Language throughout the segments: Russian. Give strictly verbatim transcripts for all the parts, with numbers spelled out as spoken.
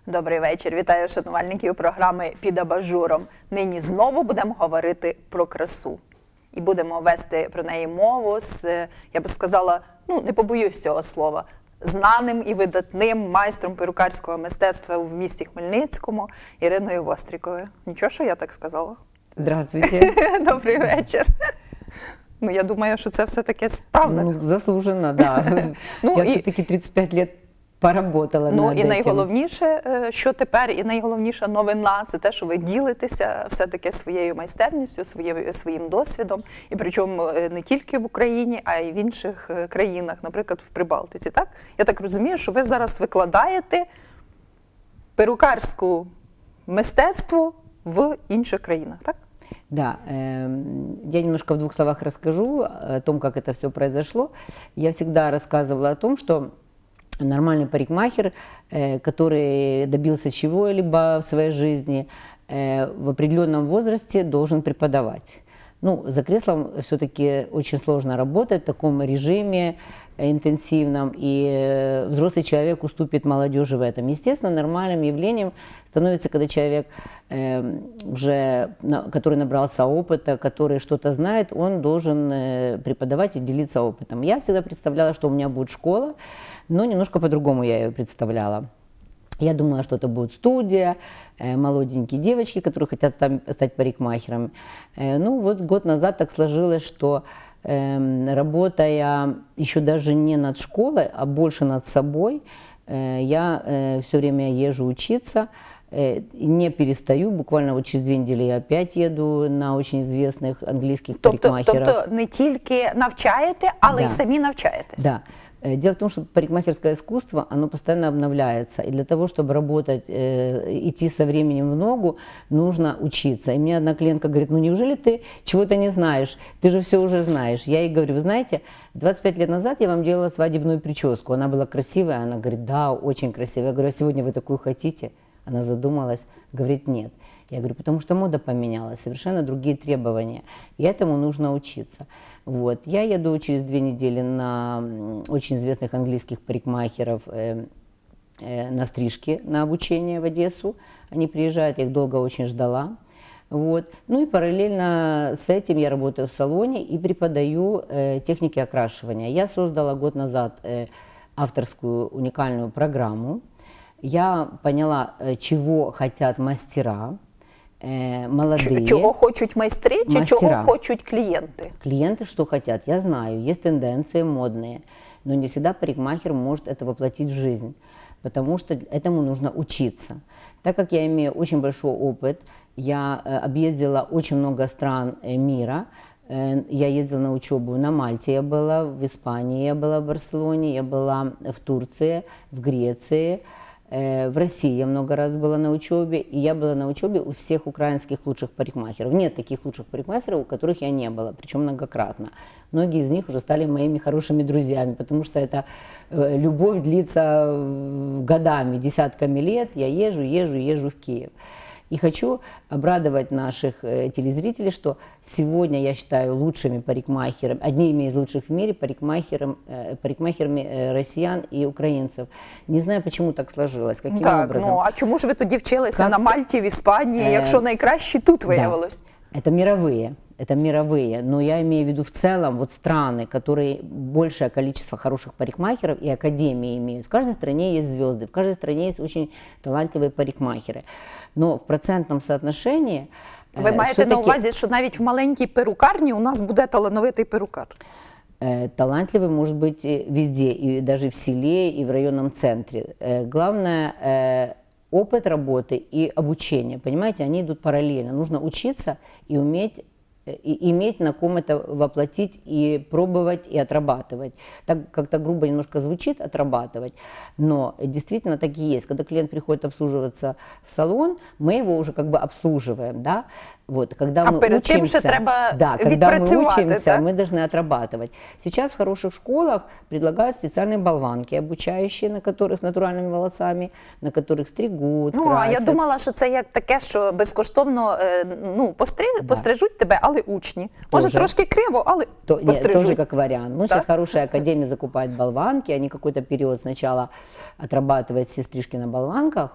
Добрий вечір. Вітаю шанувальників програми «Під абажуром». Нині знову будемо говорити про красу. І будемо вести про неї мову з, я би сказала, ну не побоюсь цього слова, знаним і видатним майстром перукарського мистецтва в місті Хмельницькому Іриною Востріковою. Нічого, що я так сказала? Здравствуйте. Добрий вечір. Ну, я думаю, що це все-таки правда. Ну, заслуженно, да. Ну, я і... все-таки тридцять п'ять років поработала Ну, над і этим. найголовніше, що тепер, і найголовніша новина, це те, що ви ділитеся все-таки своєю майстерністю, своє, своїм досвідом, і причому не тільки в Україні, а й в інших країнах, наприклад, в Прибалтиці, так? Я так розумію, що ви зараз викладаєте перукарську мистецтво в інших країнах, так? Да, э, я немножко в двух словах расскажу о том, как это все произошло. Я всегда рассказывала о том, что нормальный парикмахер, э, который добился чего-либо в своей жизни, э, в определенном возрасте должен преподавать. Ну, за креслом все-таки очень сложно работать в таком режиме интенсивном, и взрослый человек уступит молодежи в этом. Естественно, нормальным явлением становится, когда человек, э, уже, на, который набрался опыта, который что-то знает, он должен э, преподавать и делиться опытом. Я всегда представляла, что у меня будет школа, но немножко по-другому я ее представляла. Я думала, что это будет студия, э, молоденькие девочки, которые хотят стать, стать парикмахером. Э, ну вот год назад так сложилось, что э, работая еще даже не над школой, а больше над собой, э, я э, все время езжу учиться, э, не перестаю, буквально вот через две недели я опять еду на очень известных английских тобто, парикмахеров. Тобто не тільки навчаєте, але Да. й самі навчаєтесь? Да. Дело в том, что парикмахерское искусство, оно постоянно обновляется, и для того, чтобы работать, э, идти со временем в ногу, нужно учиться. И мне одна клиентка говорит: ну неужели ты чего-то не знаешь, ты же все уже знаешь. Я ей говорю: вы знаете, двадцать пять лет назад я вам делала свадебную прическу, она была красивая, она говорит: да, очень красивая. Я говорю: а сегодня вы такую хотите? Она задумалась, говорит: нет. Я говорю: потому что мода поменялась, совершенно другие требования, и этому нужно учиться. Вот. Я еду через две недели на очень известных английских парикмахеров э, э, на стрижки, на обучение в Одессу. Они приезжают, я их долго очень ждала. Вот. Ну и параллельно с этим я работаю в салоне и преподаю э, техники окрашивания. Я создала год назад э, авторскую уникальную программу. Я поняла, э, чего хотят мастера. Молодые. Чего хочуть майстри, чи мастера. чого хочуть клиенты? Клиенты что хотят, я знаю, есть тенденции модные, но не всегда парикмахер может это воплотить в жизнь, потому что этому нужно учиться. Так как я имею очень большой опыт, я объездила очень много стран мира, я ездила на учебу на Мальте, я была в Испании, я была в Барселоне, я была в Турции, в Греции. В России я много раз была на учебе, и я была на учебе у всех украинских лучших парикмахеров. Нет таких лучших парикмахеров, у которых я не была, причем многократно. Многие из них уже стали моими хорошими друзьями, потому что эта любовь длится годами, десятками лет. Я езжу, езжу, езжу в Киев. И хочу обрадовать наших э, телезрителей, что сегодня я считаю лучшими парикмахерами, одними из лучших в мире парикмахером, э, парикмахерами э, россиян и украинцев. Не знаю, почему так сложилось, каким так, образом. Ну, а чому ж ви тоді вчилися Как... на Мальті, в Іспанії, э... якщо найкращі тут виявилось? Да. Это мировые. Это мировые, но я имею в виду в целом вот страны, которые большее количество хороших парикмахеров и академии имеют. В каждой стране есть звезды, в каждой стране есть очень талантливые парикмахеры. Но в процентном соотношении... Ви маєте на увазі, що навіть в маленькій перукарні у нас буде талановитий перукар? Талантливый может быть везде, и даже в селе, и в районном центре. Главное... опыт работы и обучение, понимаете, они идут параллельно. Нужно учиться и уметь, и иметь на ком это воплотить, и пробовать, и отрабатывать. Так как-то грубо немножко звучит отрабатывать, но действительно так и есть. Когда клиент приходит обслуживаться в салон, мы его уже как бы обслуживаем, да? Вот, когда а мы перед тим учимся, ще треба да, когда мы учимся, так? мы должны отрабатывать. Сейчас в хороших школах предлагают специальные болванки, обучающие, на которых с натуральными волосами, на которых стригут, ну, красят. А я думала, що це як таке, що безкоштовно ну, постри... да. пострижуть тебе, але учні. Може, тоже. Трошки криво, але То, пострижуть. Тоже как вариант. Ну, так? Сейчас хорошие академии закупают болванки, они какой-то период сначала отрабатывают все стрижки на болванках,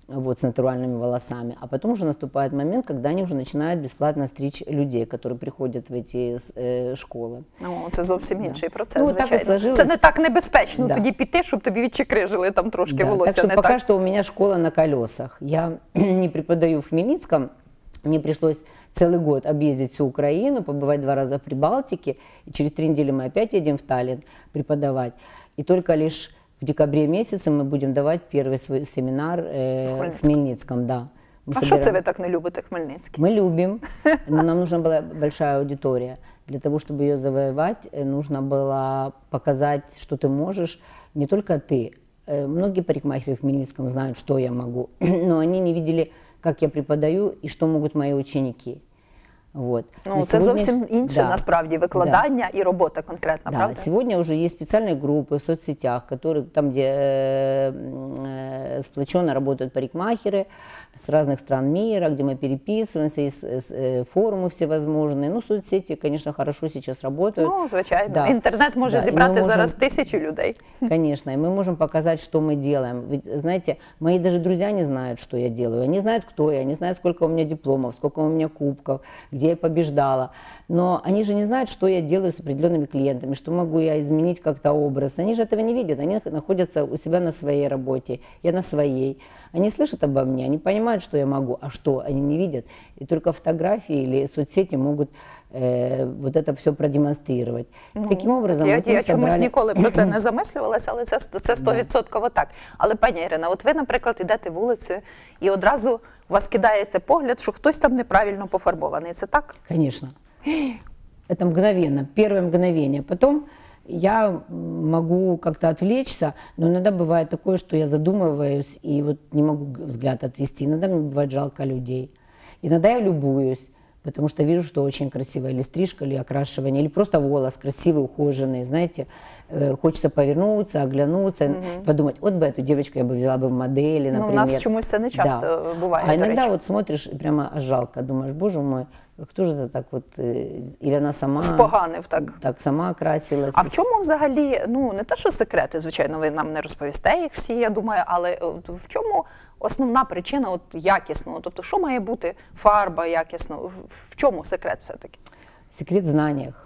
вот, с натуральными волосами, а потом уже наступает момент, когда они уже начинают бесплатно стричь людей, которые приходят в эти э, школи. Ну, це зовсім інший процес, Ну, так і звичайно. сложилось. Це не так небезпечно Да. тоді піти, щоб тобі відчекрижили там трошки Да, волосся. так что не пока так. что у меня школа на колесах. Я не преподаю в Хмельницком, мне пришлось целый год объездить всю Украину, побывать два раза в Прибалтике, и через три недели мы опять едем в Таллин преподавать. И только лишь в декабре месяце мы будем давать первый свой семинар э, в Хмельницком. Хмельницком. Да. Мы А що це собираем- ви так не любите Хмельницький? Мы любим, но нам нужна была большая аудитория. Для того, чтобы ее завоевать, э, нужно было показать, что ты можешь, не только ты. Э, Многие парикмахеры в Хмельницком знают, что я могу, но они не видели, как я преподаю и что могут мои ученики. Вот. Ну, На це сегодня- зовсім інше, Да. насправді, викладання і робота конкретна, Да, правда? сегодня уже есть специальные группы в соцсетях, которые, там, где э, э, сплоченно работают парикмахеры с разных стран мира, где мы переписываемся, есть э, с- э, форумы всевозможные. Ну, соцсети, конечно, хорошо сейчас работают. Ну, звичайно. Да. Інтернет може Да, і ми зібрати можемо- зараз тисячі людей. Конечно, и мы можем показать, что мы делаем. Ведь, знаете, мои даже друзья не знают, что я делаю. Они знают, кто я, они знают, сколько у меня дипломов, сколько у меня кубков, где я побеждала. Но они же не знают, что я делаю с определенными клиентами, что могу я изменить как-то образ. Они же этого не видят, они находятся у себя на своей работе, я на своей. Они слышат обо мне, они понимают, что я могу, а что они не видят. И только фотографии или соцсети могут э, вот это все продемонстрировать. Таким образом, Я, вот мы я чомусь собрали- ніколи про це не замислювалася, але це це сто відсотків так. Але, пані Ірина, от ви, наприклад, йдете вулицею, і одразу у вас кидається погляд, що хтось там неправильно пофарбований. Це так? Конечно. Это мгновенно, первое мгновение. Потом я могу как-то отвлечься, но иногда бывает такое, что я задумываюсь и вот не могу взгляд отвести. Иногда мне бывает жалко людей. Иногда я любуюсь, потому что вижу, что очень красиво, или стрижка, или окрашивание, или просто волос красивый, ухоженный, знаете. Э, Хочется повернуться, оглянуться, подумать, вот бы эту девочку я бы взяла бы в модели, Ну, например. у нас чомусь це не часто буває, А до иногда речі. вот смотришь, и прямо аж жалко, думаешь, боже мой, кто же это так вот, э, или она сама... Споганив так. Так, сама красилась. А в чому взагалі, ну не те, що секрети, звичайно, ви нам не розповісте їх всі, я думаю, але от в чому основна причина от якісного? Тобто, що має бути фарба якісно? В- В чому секрет все-таки? Секрет в знаниях.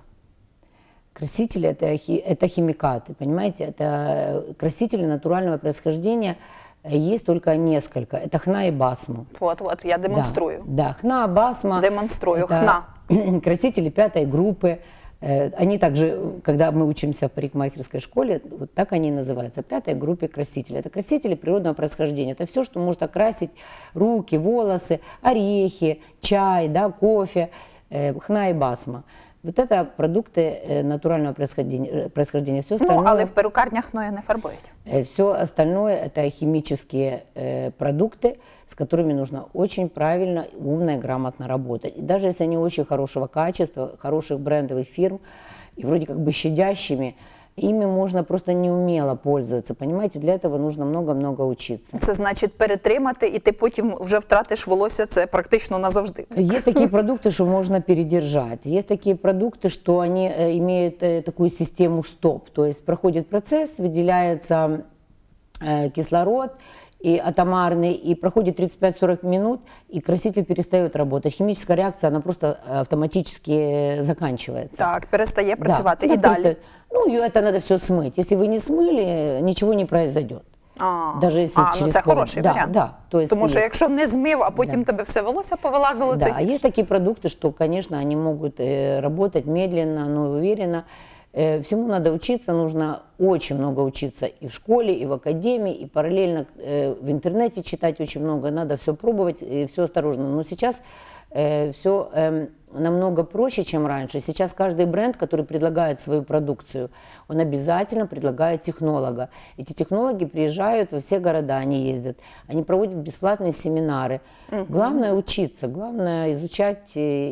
Красители это, хи- это химикаты, понимаете? Это красители натурального происхождения э, есть только несколько. Это хна и басма. От, от, я демонструю. Да, да, хна, басма. Демонструю. Это Хна. красители пятой группы. Э, Они также, когда мы учимся в парикмахерской школе, вот так они и называются, пятой группе красители. Это красители природного происхождения. Это все, что может окрасить руки, волосы, орехи, чай, да, кофе, э, хна и басма. Вот это продукты э, натурального происхождения. э, происхождения. Все Ну, остальное, але в перукарнях хною не фарбують. все остальное это химические э, продукты, с которыми нужно очень правильно, умно и грамотно работать. И даже если они очень хорошего качества, хороших брендовых фирм, и вроде как бы щадящими, ими можно просто неумело пользоваться, понимаете? Для этого нужно много-много учиться. Це значить перетримати, і ти потім вже втратиш волосся, це практично назавжди. Есть такие продукты, что можно передержать. Есть такие продукты, что они э, имеют э, такую систему стоп. То есть проходит процесс, выделяется э, кислород и атомарный, и проходит тридцать пять сорок минут, и краситель перестает работать. Химическая реакция, она просто автоматически э, заканчивается. Так, перестає Да, працювати. она І далі. просто- ну, и это надо все смыть. Если вы не смыли, ничего не произойдет. А, Даже если а, ну через це пару- хороший да, варіант. да, то есть Тому що есть. якщо не змив, а потім тебе все волосся повилазило, Да, це а есть такие продукты, что, конечно, они могут э, работать медленно, но уверенно. Э, всему надо учиться, нужно очень много учиться и в школе, и в академии, и параллельно э, в интернете читать очень много. Надо все пробовать и все осторожно. Но сейчас э, все э, намного проще, чем раньше. Сейчас каждый бренд, который предлагает свою продукцию, он обязательно предлагает технолога. Эти технологи приезжают во все города, они ездят, они проводят бесплатные семинары. Главное учиться, главное изучать э,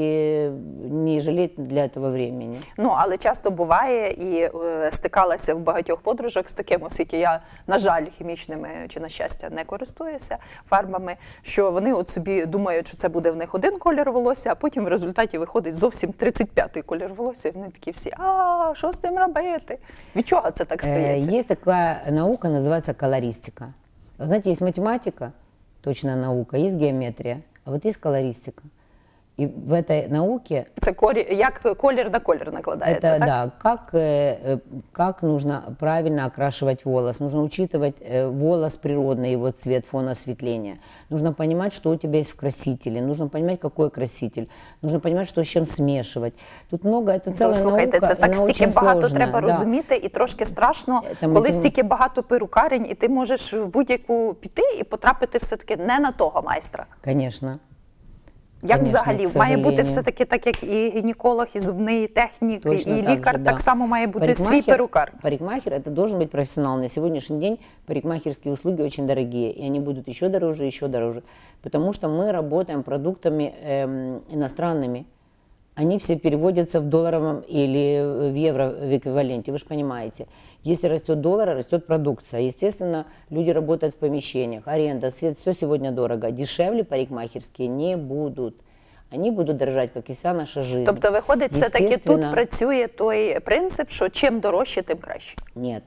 и не жалеть для этого времени. Ну, але часто буває і е, стикалася в багатьох подорожах з таким, оскільки я, на жаль, хімічними чи на щастя не користуюся фарбами, що вони от собі думають, що це буде в них один колір волосся, а потім в результаті виходить зовсім тридцять п'ятий колір волосся, і вони такі всі, а що з тим робити? Від чого це так Э, стається? Есть такая наука, называется колористика. Вы знаете, есть математика, точная наука, есть геометрия, а вот есть колористика. И в этой науке Це корі... як колір на колір накладається, это, так? да, как, э, э, как нужно правильно окрашивать волос. Нужно учитывать э, волос природный, его цвет, фон осветления. Нужно понимать, что у тебя есть в красителе. Нужно понимать, какой краситель. Нужно понимать, что с чем смешивать. Тут много, это Ну, целая слухайте, наука, це и так она стільки очень багато сложная, треба да. розуміти, і трошки страшно, Там коли один- стільки багато перукарень, і ти можеш в будь-яку піти і потрапити все-таки не на того майстра. Конечно. Як Конечно, взагалі? к Має бути сожалению. все-таки так, як і гінеколог, і зубний технік, Точно і так лікар, же, так да. само має бути свій перукар. Парикмахер это должен быть профессионал. На сегодняшний день парикмахерские услуги очень дорогие, и они будут еще дороже, еще дороже, потому что мы работаем продуктами эм, иностранными. Они все переводятся в долларовом или в евро в эквиваленте, вы же понимаете. Если растет доллар, растет продукция. Естественно, люди работают в помещениях, аренда, свет, все сегодня дорого. Дешевле парикмахерские не будут. Они будут дорожать, как и вся наша жизнь. Тобто, виходить, все-таки тут Естественно, працює той принцип, що чим дорожче, тим краще. Нет.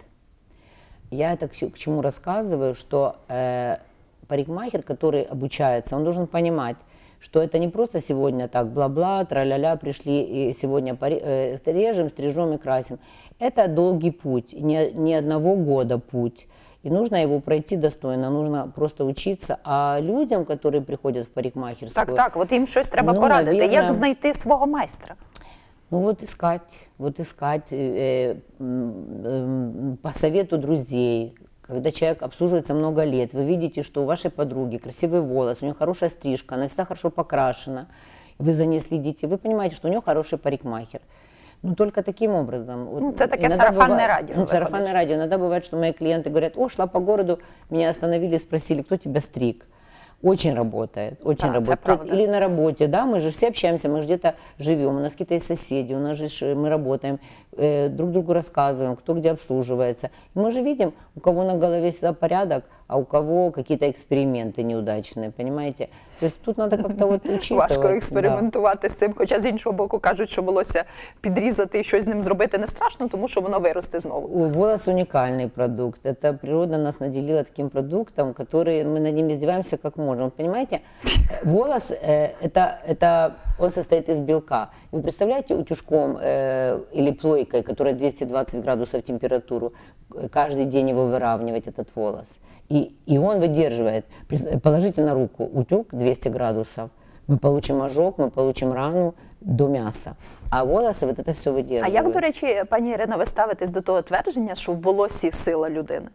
Я это к чему- к чему рассказываю, что э, парикмахер, который обучается, он должен понимать, что это не просто сегодня так бла-бла, тра-ля-ля, пришли и сегодня пари- э, режем, стрижем и красим. Это долгий путь, не, не одного года путь. И нужно его пройти достойно, нужно просто учиться. А людям, которые приходят в парикмахерскую, Так, так, от їм щось треба Ну, порадити. навірно. Як знайти свого майстра? ну вот искать, вот искать э, м, м, по совету друзей. Когда человек обслуживается много лет, вы видите, что у вашей подруги красивый волос, у нее хорошая стрижка, она всегда хорошо покрашена, вы за ней следите, вы понимаете, что у нее хороший парикмахер. Ну, только таким образом. Вот Ну, це таке иногда сарафанне бывает- радио, Ну, сарафанное выходит. радио. Иногда бывает, что мои клиенты говорят: о, шла по городу, меня остановили, спросили, кто тебя стриг. Очень работает, очень Да, это работает. правда. Или на работе, да, мы же все общаемся, мы же где-то живем, у нас какие-то есть соседи, у нас же ж- мы работаем, э, друг другу рассказываем, кто где обслуживается. И мы же видим, у кого на голове всегда порядок, а у кого какие-то эксперименты неудачные, понимаете? То есть тут надо как-то вот учитывать. Важко да. експериментувати з цим, хоча з іншого боку кажуть, що волосся підрізати і щось з ним зробити не страшно, тому що воно виросте знову. У- Волос уникальный продукт. Это природа нас наделила таким продуктом, который мы над ним издеваемся как можем. Понимаете, волос э, это, это он состоит из белка. Вы представляете, утюжком э, или плойкой, которая двести двадцать градусов температуру, э, каждый день его выравнивать, этот волос. И, и он выдерживает. Прис- Положите на руку утюг двести градусов, мы получим ожог, мы получим рану до мяса. А волосы вот это все выдерживают. А як, до речі, пані Ірина, ви ставитесь до того твердження, що в волосі сила людини?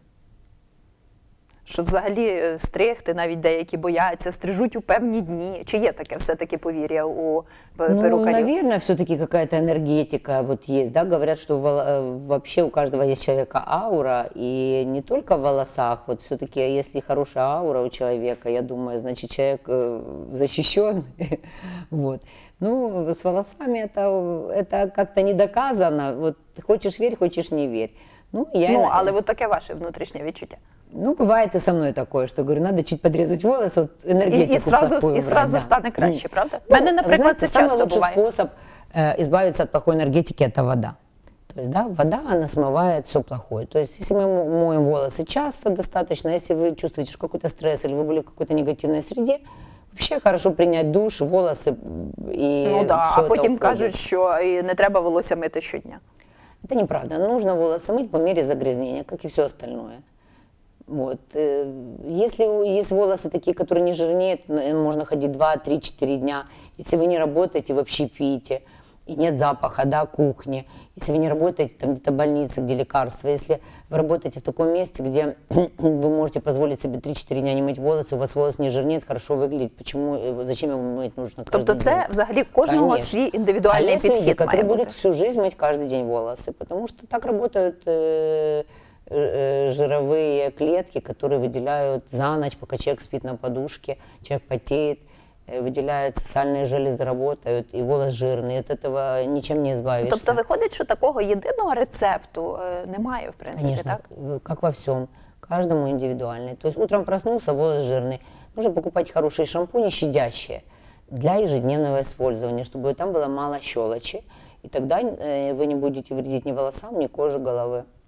Що взагалі е, стригти, навіть деякі бояться, стрижуть у певні дні. Чи є таке все-таки повір'я у пе- Ну, перукарів? наверное, все-таки какая-то энергетика вот есть, да, говорят, что вол- э, вообще у каждого есть человека аура, и не только в волосах, вот все-таки если хорошая аура у человека, я думаю, значит, человек э, защищен, вот. Ну, с волосами это, это как-то не доказано, вот хочешь верь, хочешь не верь. Ну, я, Ну, але от таке ваше внутрішнє відчуття. ну, бывает и со мной такое, что говорю, надо чуть подрезать волос, вот І, энергетику і, сразу, плохую і убрать, сразу да. стане краще, правда? У Ну, мене, вы наприклад, знаете, це самый часто лучший буває. способ э, избавиться от плохой энергетики – это вода. То есть, да, вода, она смывает все плохое. То есть, если мы мо- моем волосы часто достаточно, если вы чувствуете, что какой-то стресс или вы были в какой-то негативной среде, вообще хорошо принять душ, волосы и Ну да, всё а это потім уходит. кажуть, що і не треба волосся мити щодня. Это неправда. Нужно волосы мыть по мере загрязнения, как и все остальное. Вот. э, Если у- есть волосы такие, которые не жирнеют, н- можно ходить два, три, четыре дня. Если вы не работаете в общепите, и нет запаха, да, кухни, если вы не работаете там где-то в больнице, где лекарства, если вы работаете в таком месте, где вы можете позволить себе три-четыре дня не мыть волосы, у вас волос не жирнеет, хорошо выглядит, почему, его- зачем его мыть нужно каждый Тобто день? це взагалі в кожного Конечно. свій А індивідуальний есть люди, підхід має которые будут бути. всю жизнь мыть каждый день волосы, потому что так работают э, э, жировые клетки, которые выделяют за ночь, пока человек спит на подушке, человек потеет, э, выделяются сальные железы, работают, и волос жирный, от этого ничем не избавишься. Тобто виходить, що такого єдиного рецепту е, немає, в принципі, Конечно, так? в- как во всем, каждому индивидуальный. То есть утром проснулся, волос жирный, нужно покупать хорошие шампуни, щадящие, для ежедневного использования, чтобы там было мало щелочи, и тогда э, вы не будете вредить ни волосам, ни коже головы.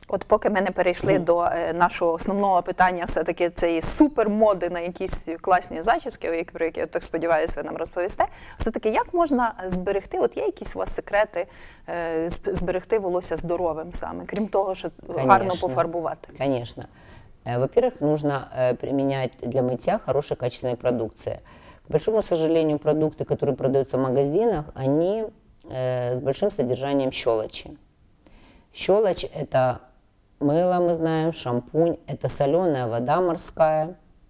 От поки ми не перейшли до е, нашого основного питання, все-таки цієї супермоди на якісь класні зачіски, які- про які, я так сподіваюся, ви нам розповісте, все-таки як можна зберегти, от є якісь у вас секрети, е, зб- зберегти волосся здоровим саме, крім того, що гарно Конечно. пофарбувати? Конечно. Э, Во-первых, нужно э, применять для мытья хорошая качественная продукция. К большому сожалению, продукты, которые продаются в магазинах, они э, с большим содержанием щелочи. Щелочь – это мыло, мы знаем, шампунь, это соленая вода морская.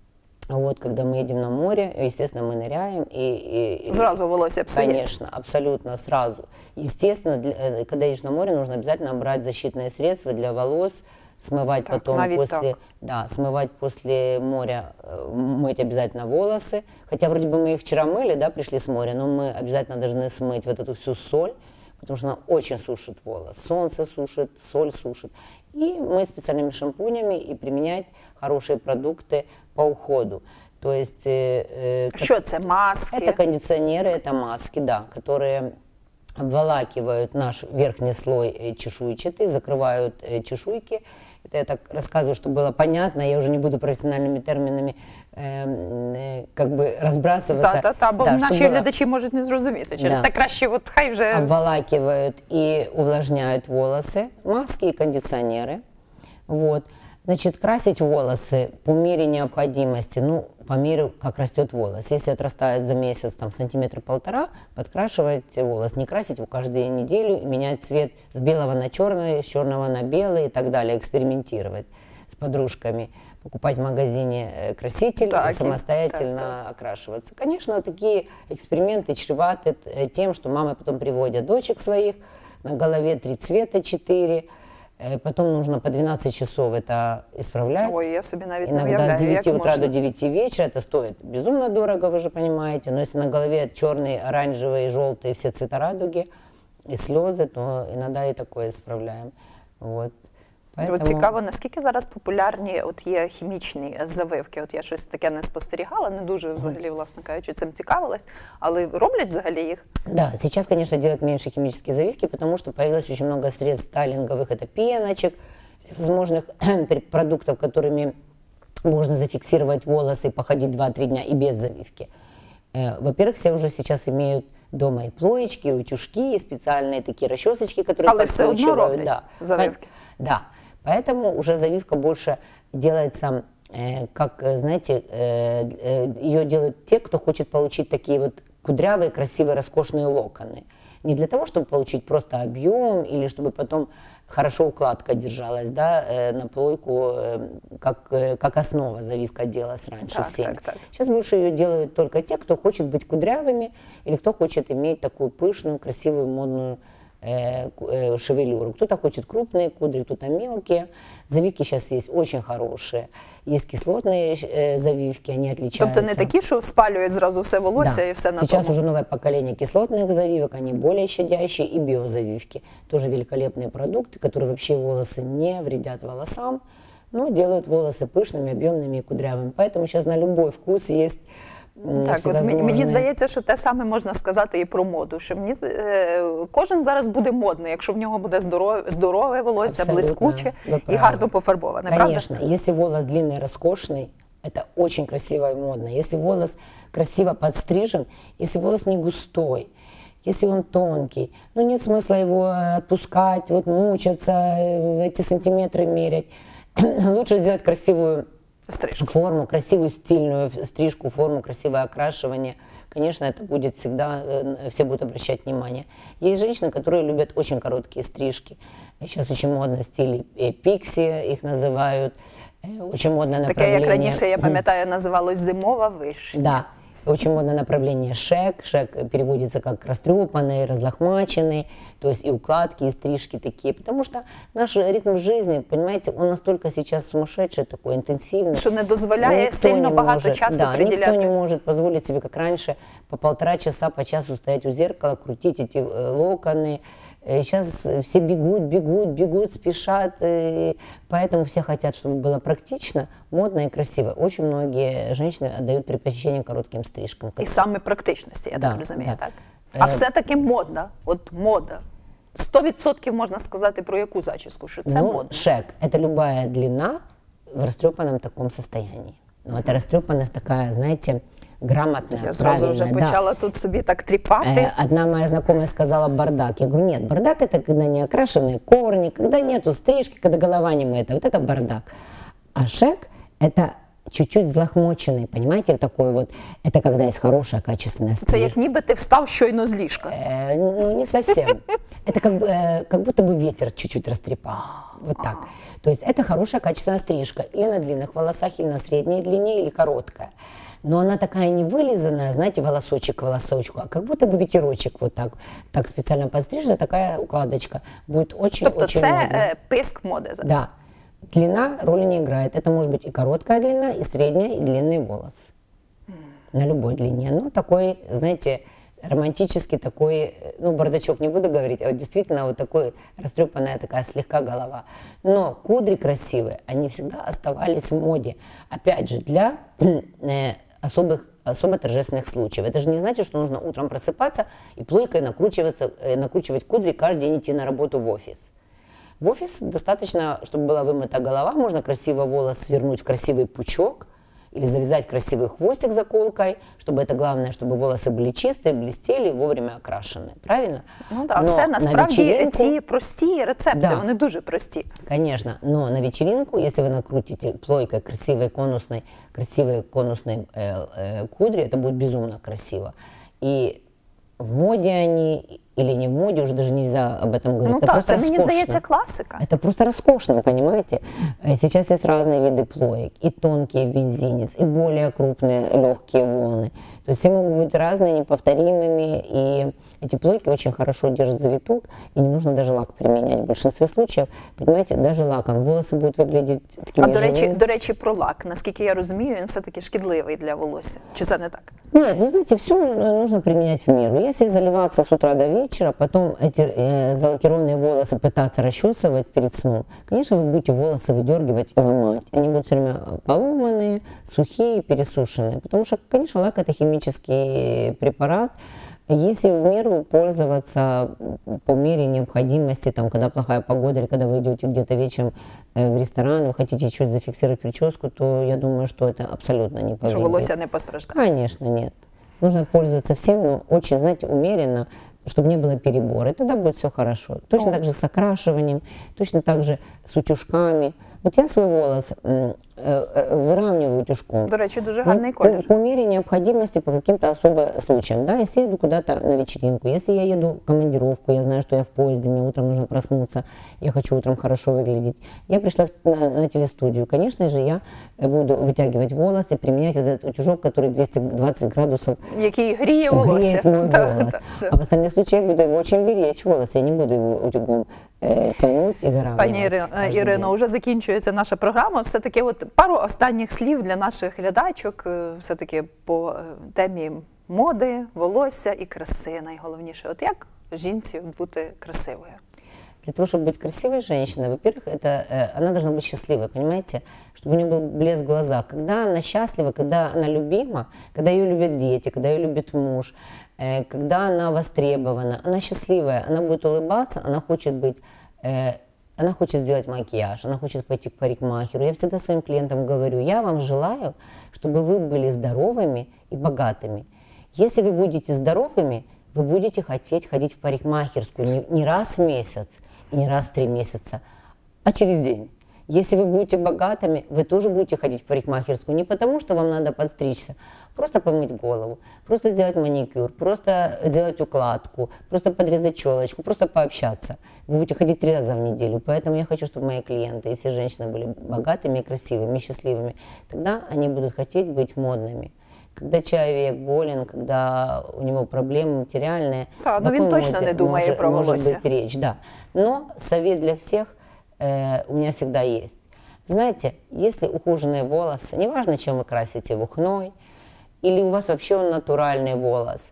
Вот, когда мы едем на море, естественно, мы ныряем и, и- и- Зразу волосся псується. Конечно, абсолютно сразу. Естественно, для- э, когда едешь на море, нужно обязательно брать защитные средства для волос, смывать Так, потом навіть после, так. да, смывать после моря, э, мыть обязательно волосы. Хотя вроде бы мы их вчера мыли, да, пришли с моря, но мы обязательно должны смыть вот эту всю соль, потому что она очень сушит волос. Солнце сушит, соль сушит. И мыть специальными шампунями и применять хорошие продукты по уходу. То есть э, э, как- Що це? Маски? это кондиционеры, это маски, да, которые обволакивают наш верхний слой э, чешуйчатый, закрывают э, чешуйки. Это я так рассказываю, чтобы было понятно, я уже не буду профессиональными терминами э, э, как бы разбрасываться. Та, та, та, бо Да, чтобы наші было- глядачі можуть не зрозуміти. Через Да. те краще, от хай вже обволакивают и увлажняют волосы, маски и кондиционеры. Вот. Значит, красить волосы по мере необходимости, ну, по мере, как растет волос. Если отрастает за месяц, там, сантиметр-полтора, подкрашивать волос. Не красить его каждую неделю, менять цвет с белого на черный, с черного на белый и так далее, экспериментировать с подружками. Покупать в магазине э, краситель Так, и и- самостоятельно так, окрашиваться. Конечно, такие эксперименты чреваты э, тем, что мамы потом приводят дочек своих, на голове три цвета, четыре, э, потом нужно по двенадцать часов это исправлять. ой, я собі навіть не Иногда с уявляю, девяти як утра можна. до девяти вечера, это стоит безумно дорого, вы же понимаете, но если на голове черный, оранжевый, желтый, все цвета радуги и слезы, то иногда и такое исправляем. Вот. Поэтому... От цікаво, наскільки зараз популярні от є хімічні завивки. От я щось таке не спостерігала, не дуже взагалі, власне кажучи, цим цікавилась, але роблять взагалі їх? Да, сейчас, конечно, делают меньше химические завивки, потому что появилось очень много средств стайлинговых, это пеночек, всевозможных продуктов, которыми можно зафиксировать волосы и походить два-три дня и без завивки. Э, Во-первых, все уже сейчас имеют дома и плоечки, и утюжки, и специальные такие расчесочки, которые Але все одно подкручивают. роблять Да. завивки. Да, поэтому уже завивка больше делается, э, как, э, знаете, э, э, ее делают те, кто хочет получить такие вот кудрявые, красивые, роскошные локоны. Не для того, чтобы получить просто объем или чтобы потом хорошо укладка держалась, да, э, на плойку, э, как, э, как основа завивка делалась раньше Так, всеми. так, так. Сейчас больше ее делают только те, кто хочет быть кудрявыми или кто хочет иметь такую пышную, красивую, модную э, ку- э, шевелюру. Кто-то хочет крупные кудри, кто-то мелкие. Завивки сейчас есть очень хорошие. Есть кислотные э, завивки, они отличаются. Тобто не такі, що спалюють зразу все волосся Да. і все на Сейчас тому? уже новое поколение кислотных завивок, они более щадящие, и биозавивки. Тоже великолепные продукты, которые вообще волосы не вредят волосам, но делают волосы пышными, объемными и кудрявыми. Поэтому сейчас на любой вкус есть м, Так, от мені, мені всевозможные- здається, що те саме можна сказати і про моду. Що мені е, кожен зараз буде модний, якщо в нього буде здорове, здорове волосся, Абсолютно, блискуче ви і праві. гарно пофарбоване. Правда? Конечно, если волос длинный, роскошный, это очень красиво и модно. Если волос красиво подстрижен, если волос не густой, если он тонкий, ну нет смысла его э, отпускать, вот мучаться, э, эти сантиметры мерять. Лучше сделать красивую Стрижку. форму, красивую стильную стрижку, форму, красивое окрашивание. Конечно, это будет всегда, э, все будут обращать внимание. Есть женщины, которые любят очень короткие стрижки. Сейчас очень модно в стиле э, пикси, их называют. Э, Очень модное Таке, направление. як раніше, я пам'ятаю, називалось зимова вишня. Да. Очень модное направление шек. Шек переводится как растрепанный, разлохмаченный, то есть и укладки, и стрижки такие. Потому что наш ритм жизни, понимаете, он настолько сейчас сумасшедший, такой интенсивный. Що не дозволяє Никто сильно не багато может, часу да, приділяти. никто не может позволить себе, как раньше, по полтора часа, по часу стоять у зеркала, крутить эти э, локоны. Э, Сейчас все бегут, бегут, бегут, спешат, э, поэтому все хотят, чтобы было практично, модно и красиво. Очень многие женщины отдают предпочтение коротким стрижкам. І саме практичності, я Да, так розумію, да. так? А Е, все-таки мода, от мода. сто відсотків можна сказати про яку зачіску, що це Ну, модно. шек – это любая длина в растрепанном таком состоянии. Но это растрепанность такая, знаете, грамотная, Я зразу вже правильная, да. почала тут собі так тріпати. Э, Одна моя знакомая сказала бардак. Я говорю, нет, бардак это когда не окрашенные корни, когда нету стрижки, когда голова не мыта. Вот это бардак. А шек это чуть-чуть взлохмоченный, понимаете, такой вот. Это когда есть хорошая, качественная Це стрижка. як ніби ти встав щойно з ліжка. Э, ну, не совсем. Это как, бы, э, как будто бы ветер чуть-чуть растрепал. Вот так. То есть это хорошая, качественная стрижка. Или на длинных волосах, или на средней длине, или короткая. Но она такая не вылизанная, знаете, волосочек к волосочку, а как будто бы ветерочек вот так, так специально подстрижена, такая укладочка. Будет очень-очень Тобто це модно. е, писк моди зараз. Да. Длина роли не играет. Это может быть и короткая длина, и средняя, и длинный волос. На любой длине. Ну, такой, знаете, романтический такой, ну, бардачок не буду говорить, а вот действительно вот такой растрепанная такая слегка голова. Но кудри красивые, они всегда оставались в моде. Опять же, для э, особых, особо торжественных случаев. Это же не значит, что нужно утром просыпаться и плойкой накручиваться, э, накручивать кудри, каждый день идти на работу в офис. В офис достаточно, чтобы была вымыта голова, можно красиво волос свернуть в красивый пучок или завязать красивый хвостик заколкой, чтобы это главное, чтобы волосы были чистые, блестели, вовремя окрашены. Правильно? Ну так, Но все на насправді вечеринку- ці прості рецепти, Да. вони дуже прості. Конечно, но на вечеринку, если вы накрутите плойкой красивой конусной, красивой конусной э, э, кудри, это будет безумно красиво. И в моде они или не в моде, уже даже нельзя об этом говорить. Ну это так, просто це мені роскошно. здається класика. Это просто роскошно, понимаете? Э, Сейчас есть разные виды плоек, и тонкие в мизинец, и более крупные легкие волны. То есть все могут быть разные, неповторимыми, и эти плойки очень хорошо держат завиток, и не нужно даже лак применять. В большинстве случаев, понимаете, даже лаком волосы будут выглядеть А такими до речі, живыми. до речі, про лак. Наскільки я розумію, він все-таки шкідливий для волосся. Чи це не так? Нет, ну знаете, все нужно применять в меру. Если заливаться с утра до вечера, потом эти э, залакированные волосы пытаться расчесывать перед сном, конечно, вы будете волосы выдергивать и ломать. Они будут все время поломанные, сухие, пересушенные. Потому что, конечно, лак – это химический препарат. Если в меру пользоваться по мере необходимости, там, когда плохая погода или когда вы идете где-то вечером э, в ресторан, вы хотите чуть зафиксировать прическу, то я думаю, что это абсолютно не Що повредит. волосся не постраждає? Конечно, нет. Нужно пользоваться всем, но очень, знаете, умеренно, чтобы не было перебора. И тогда будет все хорошо. Точно О. так же с окрашиванием, точно так же с утюжками. Вот я свой волос м, э, э, выравниваю утюжком. До речі, дуже Ну, гарний по, колір. по мере необходимости, по каким-то особо случаям. Да, если я еду куда-то на вечеринку, если я еду в командировку, я знаю, что я в поезде, мне утром нужно проснуться, я хочу утром хорошо выглядеть. Я пришла в- на, на телестудию. Конечно же, я буду вытягивать волосы, применять вот этот утюжок, который двести двадцать градусов Який гріє волосся. греет мой Так, волос. так, так. А в остальных случаях я буду его очень беречь, волосы. Я не буду его утюгом э, тянуть и выравнивать. Пані Іри- каждый Ірино, день. вже закінчується наша програма. Все-таки от пару останніх слів для наших глядачок, е, все-таки по е, темі моди, волосся і краси найголовніше. От як жінці бути красивою? Для того, чтобы быть красивой женщиной, во-первых, это, э, она должна быть счастливой, понимаете? Чтобы у нее был блеск в глазах. Когда она счастлива, когда она любима, когда ее любят дети, когда ее любит муж, э, когда она востребована, она счастливая, она будет улыбаться, она хочет быть... э, Она хочет сделать макияж, она хочет пойти к парикмахеру. Я всегда своим клиентам говорю, я вам желаю, чтобы вы были здоровыми и богатыми. Если вы будете здоровыми, вы будете хотеть ходить в парикмахерскую не, не раз в месяц и не раз в три месяца, а через день. Если вы будете богатыми, вы тоже будете ходить в парикмахерскую не потому, что вам надо подстричься, просто помыть голову, просто сделать маникюр, просто сделать укладку, просто подрезать челочку, просто пообщаться. Вы будете ходить три раза в неделю. Поэтому я хочу, чтобы мои клиенты и все женщины были богатыми, красивыми, счастливыми. Тогда они будут хотеть быть модными. Когда человек болен, когда у него проблемы материальные, Да, о но он какой точно моде не думает может, про может волосся. быть речь, да. Но совет для всех э, у меня всегда есть. Знаете, если ухоженные волосы, неважно, чем вы красите его, хной, или у вас вообще он натуральный волос,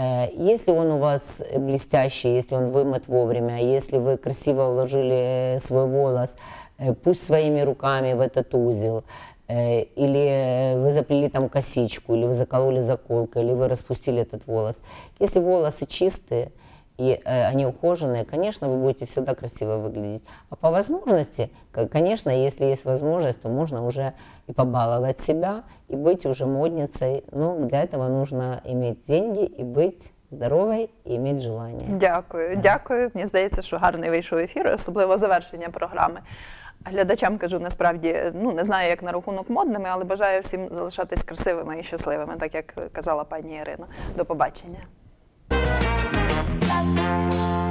э, если он у вас блестящий, если он вымыт вовремя, если вы красиво уложили свой волос, э, пусть своими руками в этот узел, э, или вы заплели там косичку, или вы закололи заколкой, или вы распустили этот волос. Если волосы чистые, и э, они ухоженные, конечно, вы будете всегда красиво выглядеть. А по возможности, к- конечно, если есть возможность, то можно уже и побаловать себя, и быть уже модницей. Но для этого нужно иметь деньги и быть здоровой, и иметь желание. Дякую, дякую. Мені здається, що гарний вийшов ефір, особливо завершення програми. Глядачам кажу, насправді, ну, не знаю, як на рахунок модними, але бажаю всім залишатись красивими і щасливими, так як казала пані Ірина. До побачення.